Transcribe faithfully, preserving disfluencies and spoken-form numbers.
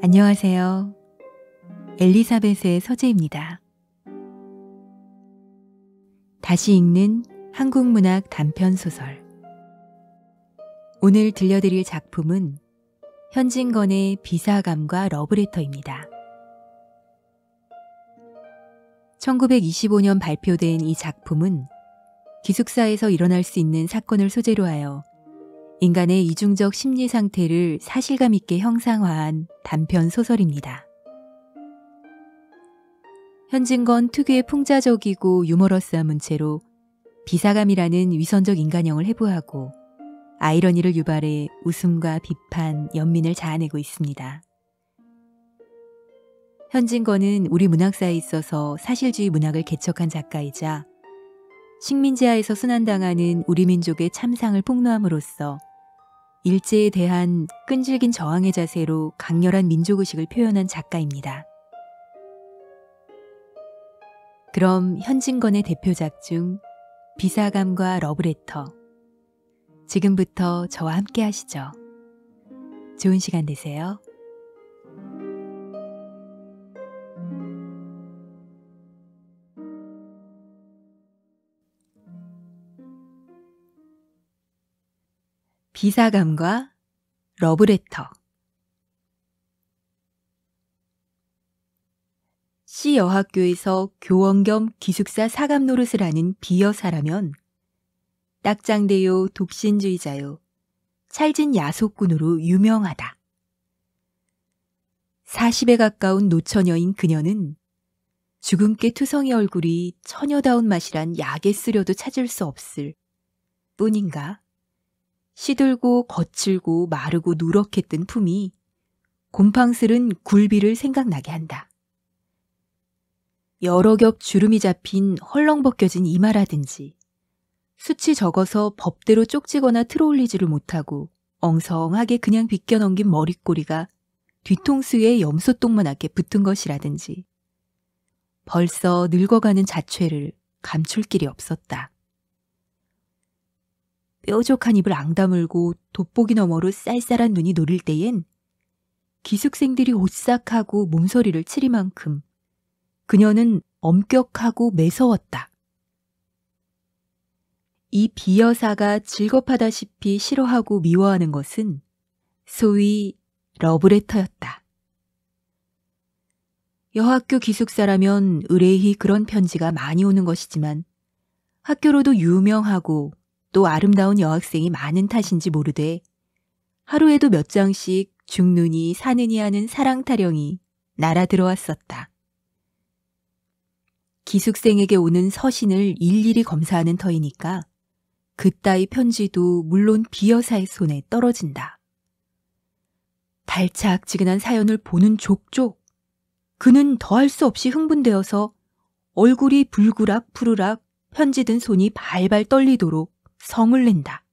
안녕하세요. 엘리사벳의 서재입니다. 다시 읽는 한국문학 단편소설. 오늘 들려드릴 작품은 현진건의 비사감과 러브레터입니다. 천구백이십오 년 발표된 이 작품은 기숙사에서 일어날 수 있는 사건을 소재로 하여 인간의 이중적 심리 상태를 사실감 있게 형상화한 단편 소설입니다. 현진건 특유의 풍자적이고 유머러스한 문체로 비사감이라는 위선적 인간형을 해부하고 아이러니를 유발해 웃음과 비판, 연민을 자아내고 있습니다. 현진건은 우리 문학사에 있어서 사실주의 문학을 개척한 작가이자 식민지하에서 순환당하는 우리 민족의 참상을 폭로함으로써 일제에 대한 끈질긴 저항의 자세로 강렬한 민족의식을 표현한 작가입니다. 그럼 현진건의 대표작 중 비사감과 러브레터, 지금부터 저와 함께 하시죠. 좋은 시간 되세요. 비사감과 러브레터. 시 여학교에서 교원 겸 기숙사 사감 노릇을 하는 비여사라면 딱장대요, 독신주의자요, 찰진 야속꾼으로 유명하다. 사십에 가까운 노처녀인 그녀는 주근깨 투성이 얼굴이 처녀다운 맛이란 약에 쓰려도 찾을 수 없을 뿐인가? 시들고 거칠고 마르고 누렇게 뜬 품이 곰팡스른 굴비를 생각나게 한다. 여러 겹 주름이 잡힌 헐렁 벗겨진 이마라든지 수치 적어서 법대로 쪽지거나 틀어올리지를 못하고 엉성하게 그냥 빗겨넘긴 머릿꼬리가 뒤통수에 염소똥만하게 붙은 것이라든지 벌써 늙어가는 자취를 감출 길이 없었다. 뾰족한 입을 앙다물고 돋보기 너머로 쌀쌀한 눈이 노릴 때엔 기숙생들이 오싹하고 몸서리를 치리만큼 그녀는 엄격하고 매서웠다. 이 비여사가 질겁하다시피 싫어하고 미워하는 것은 소위 러브레터였다. 여학교 기숙사라면 의뢰히 그런 편지가 많이 오는 것이지만 학교로도 유명하고 또 아름다운 여학생이 많은 탓인지 모르되 하루에도 몇 장씩 죽느니 사느니 하는 사랑 타령이 날아 들어왔었다. 기숙생에게 오는 서신을 일일이 검사하는 터이니까 그따위 편지도 물론 비여사의 손에 떨어진다. 달짝지근한 사연을 보는 족족 그는 더할 수 없이 흥분되어서 얼굴이 불구락 푸르락 편지 든 손이 발발 떨리도록 성을 낸다.